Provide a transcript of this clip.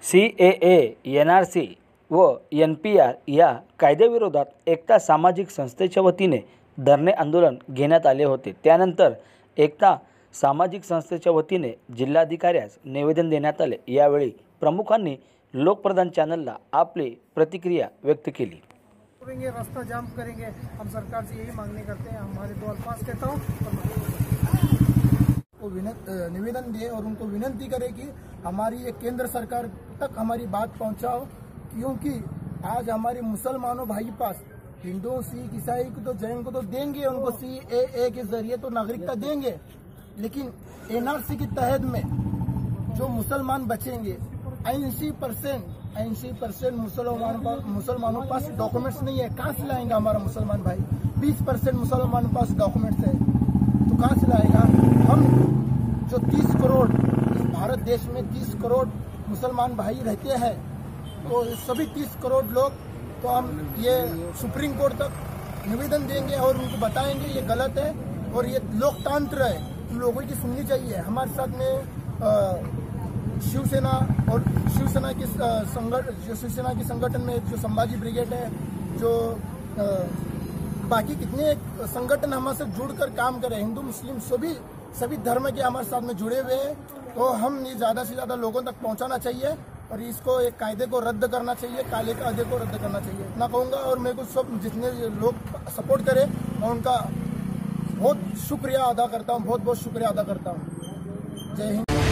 CAA, NRC व NPR या कायद्याविरोधात एकता सामाजिक संस्थेच्या वतीने धरणे आंदोलन घेण्यात आले होते। त्यानंतर एकता सामाजिक संस्थेच्या वतीने जिल्हाधिकाऱ्यास निवेदन देण्यात आले। यावेळी प्रमुखांनी लोकप्रधान चॅनलला आपली प्रतिक्रिया व्यक्त केली। रास्ता जाम करेंगे, हम सरकार से यही मांगने करते हैं। हमारे दो अल्फाज कहता हूँ, निवेदन दिए और उनको विनती करें कि हमारी ये केंद्र सरकार तक हमारी बात पहुंचाओ, क्योंकि आज हमारे मुसलमानों भाई पास हिंदू, सिख, ईसाई को तो, जैन को तो देंगे, उनको CAA के जरिए तो नागरिकता देंगे, लेकिन NRC के तहत में जो मुसलमान बचेंगे 80% मुसलमानों पास डॉक्यूमेंट्स नहीं है। कहाँ से लाएंगे हमारा मुसलमान भाई? 20% मुसलमानों पास डॉक्यूमेंट्स है, तो कहाँ से लाएगा? हम जो 30 करोड़ इस भारत देश में 30 करोड़ मुसलमान भाई रहते हैं, तो सभी 30 करोड़ लोग, तो हम ये सुप्रीम कोर्ट तक निवेदन देंगे और उनको बताएंगे ये गलत है और ये लोकतंत्र है, लोगों की सुननी चाहिए। हमारे साथ में शिवसेना और शिवसेना के संगठन में जो संभाजी ब्रिगेड है, जो बाकी कितने संगठन हमारे साथ जुड़कर काम कर रहे हैं, हिंदू मुस्लिम सभी धर्म के हमारे साथ में जुड़े हुए हैं, तो हम ये ज़्यादा से ज़्यादा लोगों तक पहुंचाना चाहिए और इसको एक कायदे को रद्द करना चाहिए, काले कायदे को रद्द करना चाहिए, इतना कहूँगा। और मेरे को सब जितने लोग सपोर्ट करें, मैं उनका बहुत शुक्रिया अदा करता हूँ, बहुत शुक्रिया अदा करता हूँ। जय हिंद।